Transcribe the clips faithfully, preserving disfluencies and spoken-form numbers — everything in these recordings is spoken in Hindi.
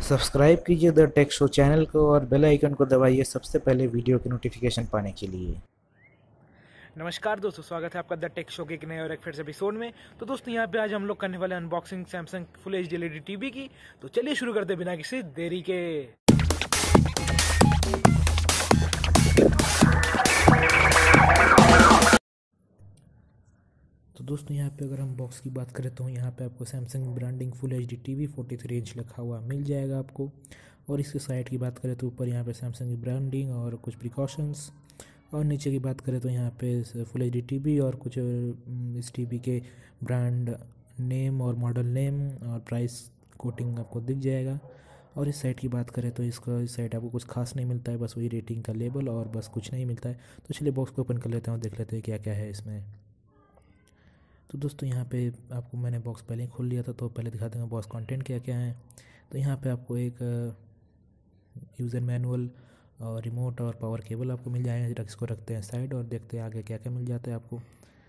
सब्सक्राइब कीजिए द टेक शो चैनल को और बेल आइकन को दबाइए सबसे पहले वीडियो की नोटिफिकेशन पाने के लिए। नमस्कार दोस्तों, स्वागत है आपका द टेक शो के एक नए और एक फिर से एपिसोड में। तो दोस्तों यहाँ पे आज हम लोग करने वाले unboxing Samsung full H D L E D TV की। तो चलिए शुरू करते बिना किसी देरी के। तो दोस्तों यहाँ पे अगर हम बॉक्स की बात करें तो यहाँ पे आपको Samsung branding full H D TV forty three inch लिखा हुआ मिल जाएगा आपको। और इसके साइड की बात करें तो ऊपर यहाँ पे सैमसंग की ब्रांडिंग और कुछ प्रिकॉशंस, और नीचे की बात करें तो यहाँ पे फुल एच डी टीवी और कुछ इस टीवी के ब्रांड नेम और मॉडल नेम और प्राइस कोटिंग आपको दिख जाएगा। और इस साइड की बात करें तो इसका इस साइड आपको कुछ खास नहीं मिलता है, बस वही रेटिंग का लेबल और बस कुछ नहीं मिलता है। तो चलिए बॉक्स को ओपन कर लेते हैं और देख लेते हैं क्या क्या है इसमें। तो दोस्तों यहाँ पे आपको मैंने बॉक्स पहले ही खोल लिया था, तो पहले दिखा दूँगा बॉक्स कंटेंट क्या क्या है। तो यहाँ पे आपको एक यूज़र मैनुअल और रिमोट और पावर केबल आपको मिल जाएगा। इसको रखते हैं साइड और देखते हैं आगे क्या क्या मिल जाता है आपको।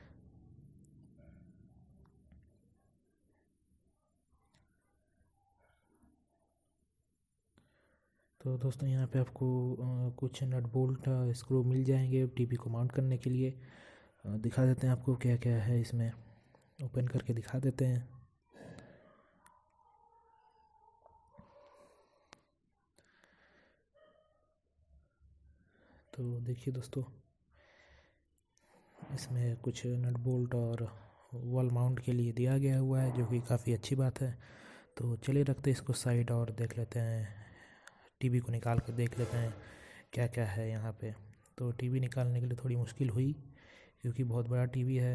तो दोस्तों यहाँ पे आपको कुछ नट बोल्ट स्क्रू मिल जाएंगे टीवी को माउंट करने के लिए। दिखा देते हैं आपको क्या क्या है इसमें, ओपन करके दिखा देते हैं। तो देखिए दोस्तों, इसमें कुछ नट बोल्ट और वॉल माउंट के लिए दिया गया हुआ है, जो कि काफ़ी अच्छी बात है। तो चलिए रखते हैं इसको साइड और देख लेते हैं, टीवी को निकाल के देख लेते हैं क्या क्या है यहाँ पे। तो टीवी निकालने के लिए थोड़ी मुश्किल हुई क्योंकि बहुत बड़ा टीवी है।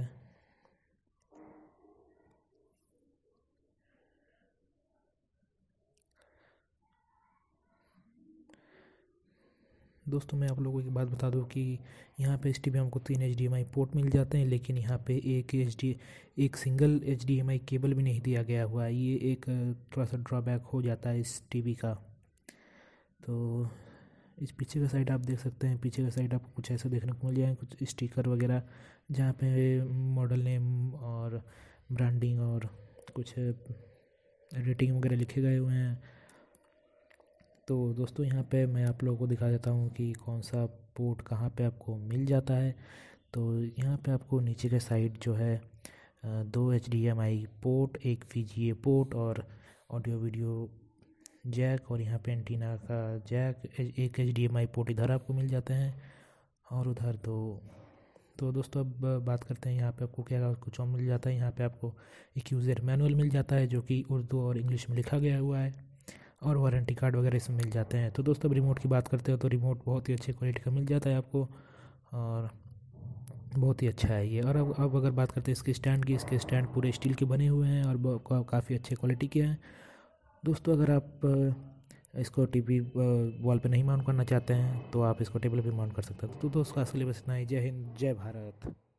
दोस्तों मैं आप लोगों की बात बता दूं कि यहाँ पे इस टीवी में हमको तीन H D M I port मिल जाते हैं, लेकिन यहाँ पे एक एच डी एक single H D M I cable भी नहीं दिया गया हुआ है। ये एक थोड़ा सा ड्रॉबैक हो जाता है इस टीवी का। तो इस पीछे का साइड आप देख सकते हैं, पीछे का साइड आपको कुछ ऐसा देखने को मिल जाएगा, कुछ स्टिकर वगैरह जहाँ पे मॉडल नेम और ब्रांडिंग और कुछ रेटिंग वगैरह लिखे गए हुए हैं। तो दोस्तों यहाँ पे मैं आप लोगों को दिखा देता हूँ कि कौन सा पोर्ट कहाँ पे आपको मिल जाता है। तो यहाँ पे आपको नीचे के साइड जो है दो H D M I port, एक वी जी ए पोर्ट और ऑडियो वीडियो जैक, और यहाँ पे एंटीना का जैक, एक H D M I port इधर आपको मिल जाते हैं और उधर दो। तो दोस्तों अब बात करते हैं यहाँ पे आपको क्या कुछ और मिल जाता है। यहाँ पे आपको एक यूज़र मैनुअल मिल जाता है जो कि उर्दू और इंग्लिश में लिखा गया हुआ है, और वारंटी कार्ड वगैरह इसमें मिल जाते हैं। तो दोस्तों अब रिमोट की बात करते हो तो रिमोट बहुत ही अच्छी क्वालिटी का मिल जाता है आपको और बहुत ही अच्छा है ये। और अब अब अगर बात करते हैं इसके स्टैंड की, इसके स्टैंड पूरे स्टील के बने हुए हैं और काफ़ी अच्छे क्वालिटी के हैं। दोस्तों अगर आप इसको टीवी वॉल पे नहीं माउंट करना चाहते हैं तो आप इसको टेबल पे माउंट कर सकते हैं। तो दोस्तों असली बस इतना ही। जय हिंद, जय भारत।